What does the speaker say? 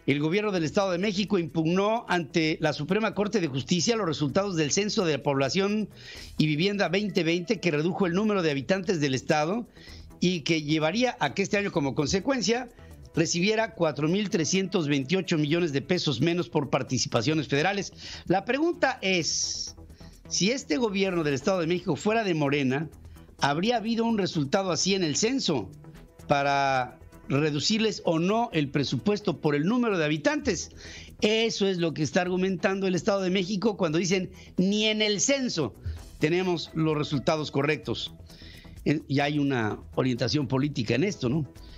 El gobierno del Estado de México impugnó ante la Suprema Corte de Justicia los resultados del Censo de la Población y Vivienda 2020, que redujo el número de habitantes del Estado y que llevaría a que este año, como consecuencia, recibiera 4,328 millones de pesos menos por participaciones federales. La pregunta es, si este gobierno del Estado de México fuera de Morena, ¿habría habido un resultado así en el censo para reducirles o no el presupuesto por el número de habitantes? Eso es lo que está argumentando el Estado de México cuando dicen ni en el censo tenemos los resultados correctos. Y hay una orientación política en esto, ¿no?